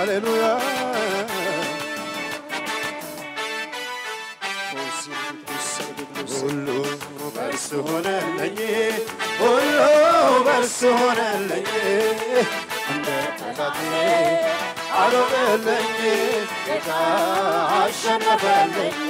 ሃሌሉያ ሁሉ በርሱ ሆነልኝ ሁሉ በርሱ ሆነልኝ እንደ ጠላቴ አልሆነልኝ ጌታ አሸነፈልኝ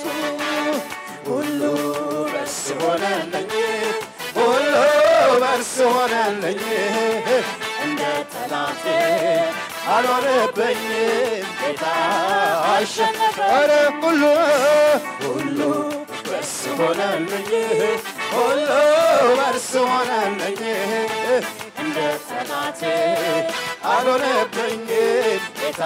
ሁሉ በርሱ ሆነልኝ ሁሉ በርሱ ሆነልኝ እንደ ጠላቴ አልሆነብኝ ጌታ አሸነፈልኝ ሁሉ በርሱ ሆነልኝ ሁሉ በርሱ ሆነልኝ እንደ ጠላቴ አልሆነብኝ ጌታ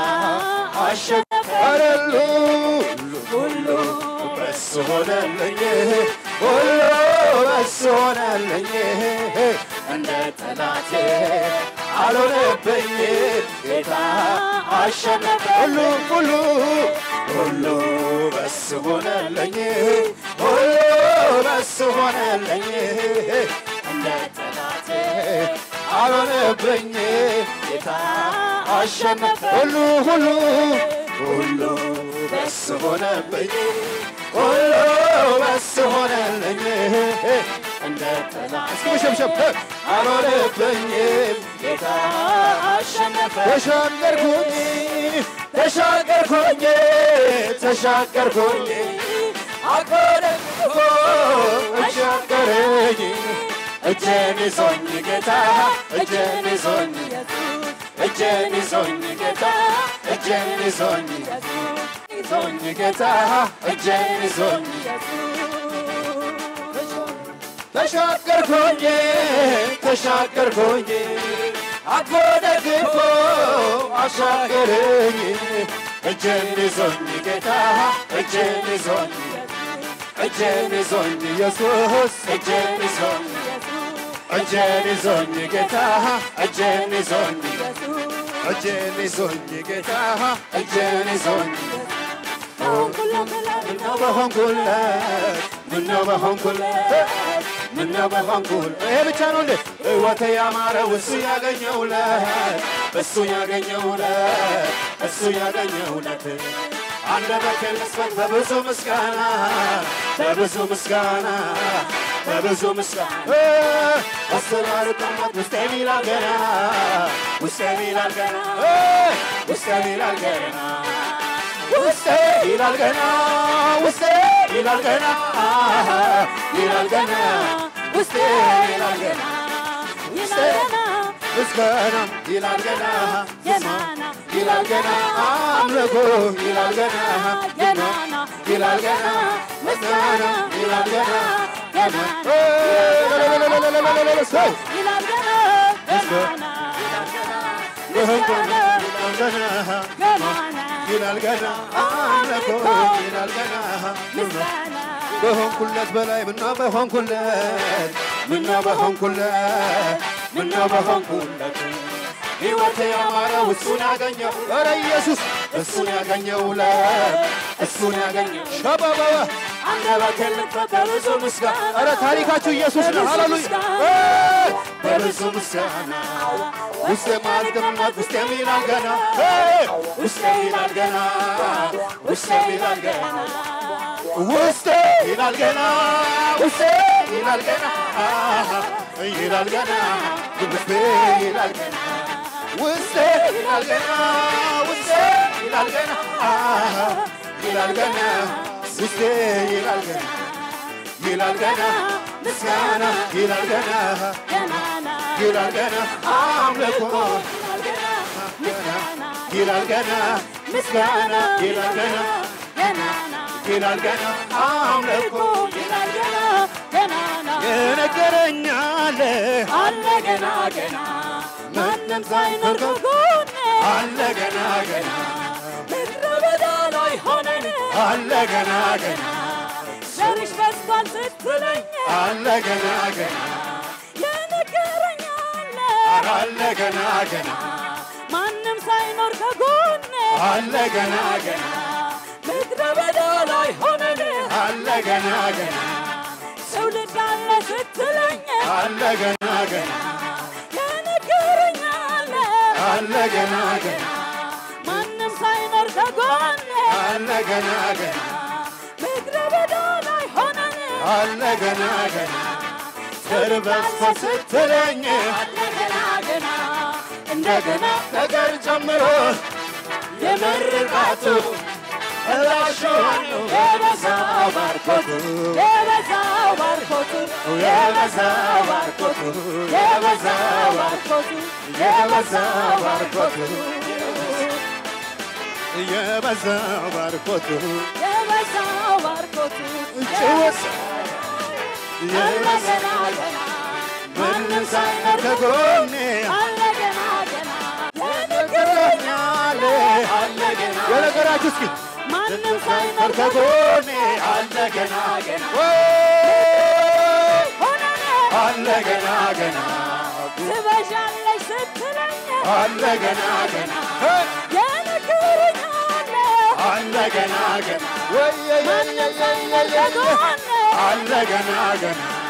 አሸነፈልኝ ሁሉ በርሱ ሆነልኝ ሁሉ በርሱ ሆነልኝ እንደ ጠላቴ አልሆነብኝ ጌታ አሸነፈልኝ ሁሉ በርሱ ሆነልኝ ሁሉ በርሱ ሆነልኝ እንደ ጠላቴ አልሆነብኝ ጌታ አሸነፈልኝ ሁሉ በርሱ ሆነልኝ ሁሉ በርሱ ሆነልኝ እንደ ጠላቴ አልሆነብኝ ጌታ አሸነፈልኝ ተሻገርኩኝ አቆደቆ ተሻገረኝ እጄን ይዞኝ ጌታ እጄን ይዞኝ እጄን ይዞኝ ጌታ እጄን ይዞኝ ጌታ እጄን ይዞኝ ተሻገርኩኝ አቆደቆ አሻገረኝ እጄን ይዞኝ ጌታ እጄን ይዞኝ ኢየሱስ እጄን ይዞኝ ጌታ እጄን ይዞኝ ጌታ እጄን ይዞኝ ምነው በሆንኩለት ይሄ ብቻ ነው እንዴ ሕይወቴ ያማረው እሱ ያገኘውለት አንደበቴን ልስበት በብዙ ምስጋና አሰራር ቀመጥ ውስጤ ይላል ገና ውስጤ ይላል ገና ውስጤ ይላል ገና ውስጤ ይላል ገና ውስጤ ይላል ገና ይላል ገና ውስጤ ይላል ገና ምስጋና ይላል ገና ይላል ገና አምልኮ ይላል ገና ይላል ገና ምስጋና ይላል ገና ይላል ገና አምልኮ ይላል ገና በሆንኩለት በላይ ምነው በሆንኩለት ሕይወቴ ያማረው እሱን ያገኘው ኧረ ኢየሱስ እሱን ያገኘው ሸባባ አንደበቴን ልክፈት በብዙ ምስጋና ኧረ ታሪካችሁ ኢየሱስ ነው ሃሌሉያ በብዙ ምስጋና ውስጤ ማልደምናት ውስጤ ይላል ገና ውስጤ ይላል ገና ውስጤ ይላል ገና ውስጤ ይላል ገና ውስጤ ይላል ገና ይላል ገና ውስጤ ይላል ገና ውስጤ ይላል ገና ውስጤ ይላል ገና ይላል ገና ውስጤ ይላል ገና ምስጋና ይላል ገና ይላል ገና አምልኮ ይላል ገና ምስጋና ይላል ገና ይላል ገና አምልኮ ይላል ገና የነገረኛል አለ ገና ማንም ሳይኖር ከጎኔ አለ ገና ምድረ በዳ ላይ ሆነን አለ ገና ዘርሽ በዝቷል ስትለኝ አለ ገና የነገረኛል አለ ገና ማንም ሳይኖር ከጎኔ አለ ገና ምድረ በዳ ላይ ሆነን አለ ገና ትውልድ አለ ስትለኝ አለ ገና የነገረኛል አለ ገና ከጎኔ አለ ገና ገና ምድረ በዳ ላይ ሆነን አለ ገና ገና ተርበስ ስትለኝ አለ ገና ገና እንደገና ነገር ጀምሮ የመርቃቱ እላሹን የበዛው ባርኮቱ የበዛው ባርኮቱ የበዛው ባርኮቱ የበዛው ባርኮቱ የበዛው ባርኮቱ የበዛው ባርኮቱ የበዛው ባርኮቱ ጭውስ አለ ገና ገና ማንም ሳይኖር ከጎኔ አለ ገና ገና የነገረኛል አለ ገና የነገራችሁ እስኪ ማንም ሳይኖር ከጎኔ አለ ገና ገና ሆነን አለ ገና ገና ትበዣለሽ ስትለኝ አለ ገና ገና የነገረኛል አለ ገና ገና ማንም ሳይኖር ከጎኔ አለ ገና ገና